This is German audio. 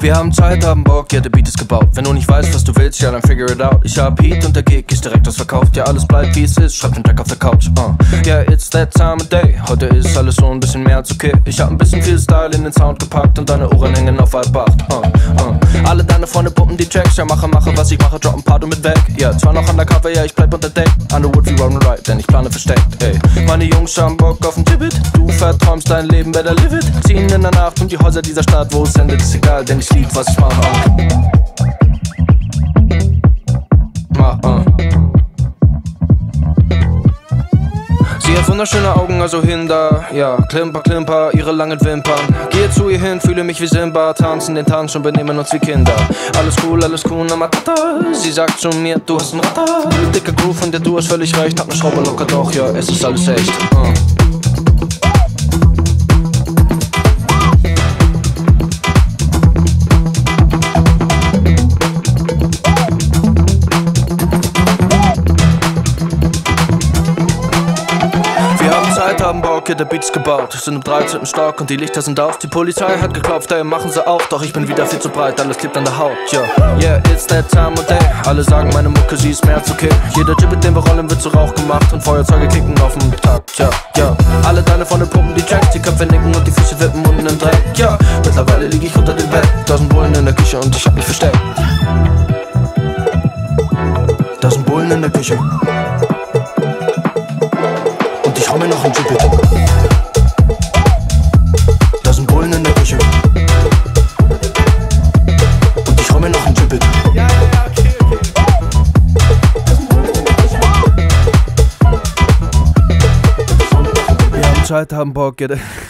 Wir haben Zeit, haben Bock, ja, der Beat ist gebaut. Wenn du nicht weißt, was du willst, ja, dann figure it out. Ich hab Heat und der Gig ist direkt ausverkauft. Ja, alles bleibt wie es ist, schreib den Track auf der Couch. Yeah, it's that time of day. Heute ist alles so ein bisschen mehr als okay. Ich hab ein bisschen viel Style in den Sound gepackt und deine Ohren hängen auf halb acht. Alle deine Freunde pumpen die Tracks. Ja, mache, was ich mache, drop ein paar du mit weg. Ja, zwar noch undercover, ja, ich bleib unter Deck. Underwood wie Roll and Ride, denn ich plane versteckt, ey. Meine Jungs haben Bock auf ein Tippet. Du verträumst dein Leben, better live it. Ziehen in der Nacht um die Häuser dieser Stadt, wo es endet, ist egal, denn ich lieb, was ich mache. Sie hat wunderschöne Augen, also hin da. Ja, klimper, klimper, ihre langen Wimpern. Gehe zu ihr hin, fühle mich wie Simba. Tanzen den Tanz und benehmen uns wie Kinder. Alles cool, na matata. Sie sagt zu mir, du hast ein Ratter. Dicker Groove und der du hast völlig recht. Hab ne Schraube locker, doch, ja, es ist alles echt. Haben Bock, ja, der Beat ist gebaut. Sind im 13. Stock und die Lichter sind auf. Die Polizei hat geklopft, ey, machen sie auf. Doch ich bin wieder viel zu breit, alles klebt an der Haut, yeah, it's that time of day. Alle sagen, meine Mucke, sie ist mehr als okay. Jeder Gibbet, den wir rollen, wird zu Rauch gemacht. Und Feuerzeuge kicken auf dem Takt, ja. Alle deine Freunde pumpen die Tracks. Die Köpfe nicken und die Füße wippen unten im Dreck, ja. Mittlerweile lieg ich unter dem Bett. 1000 Bullen in der Küche und ich hab mich versteckt. 1000 Bullen in der Küche. Ich hau mir noch ein Gibbet. 1000 Bullen in der Küche. Und ich hau mir noch ein Gibbet. Ja, okay. Wir haben Zeit, haben Bock, ja,